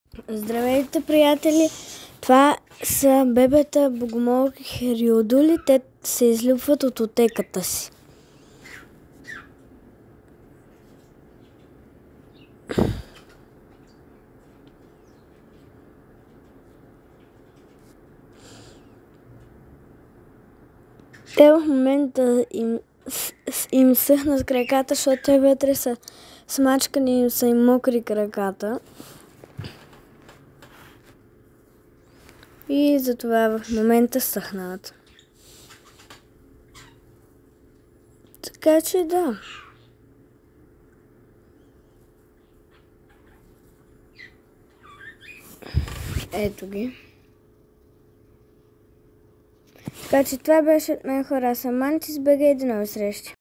Здравейте, приятели! Това са бебета богомолки хериодули. Те се излюпват от отеката си. Те в момента им съхнат краката, защото те вътре са смачкани и са им мокри краката. И затова в момента съхнат. Така че да. Ето ги. Така че това беше от мен, хора. Аз съм Мантис БГ и до нови срещи.